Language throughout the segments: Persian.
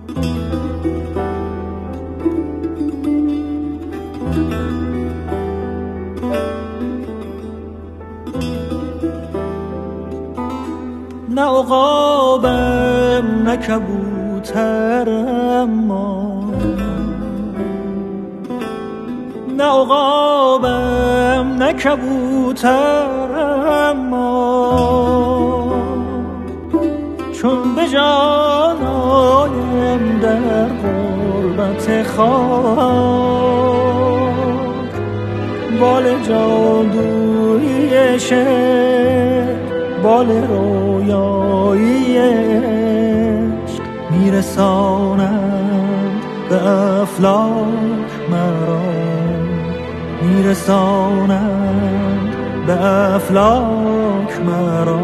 نه عقابم نه کبوترم ما، نه عقابم نه کبوترم ما، چون به جان آیم در غربت خاک، بال جادویی شعر بال رویایی عشق میرسانند به افلاک مرا، میرسانند به افلاک مرا.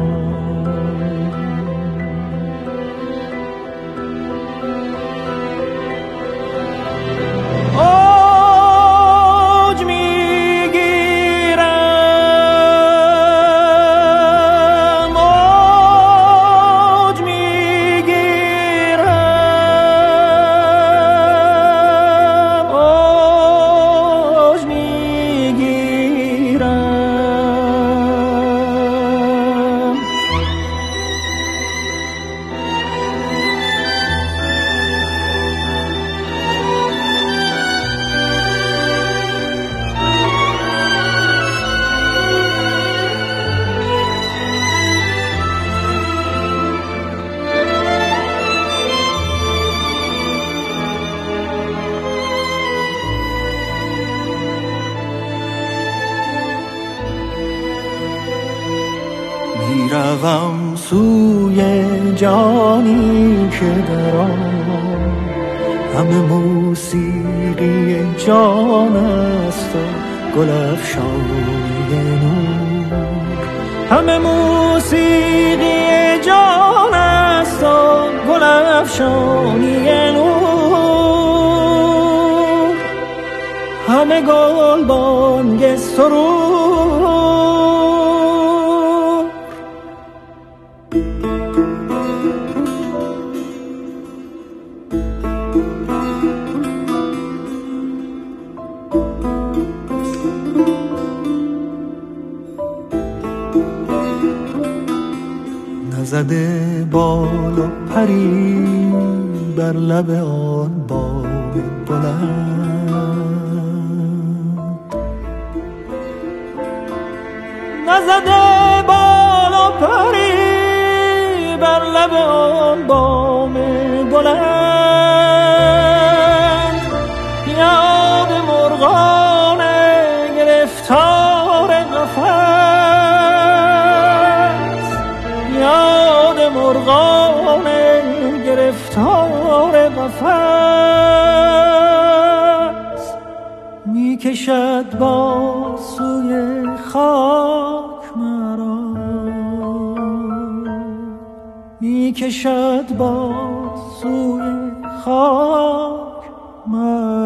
میروم سوی جانی که در آن همه موسیقی جان است و گل افشانی نور، همه موسیقی جان است و گل افشانی نور، همه گل بانگ سرور. نزده بال و پری بر لب آن بام بلند، نزده بال و پری بر لب آن بام بلند، یاد مرغان گرفتار قفس، یاد مرغان گرفتار قفس، می کشد با سوی خاک مرا، می کشد با سوی خاک مرا.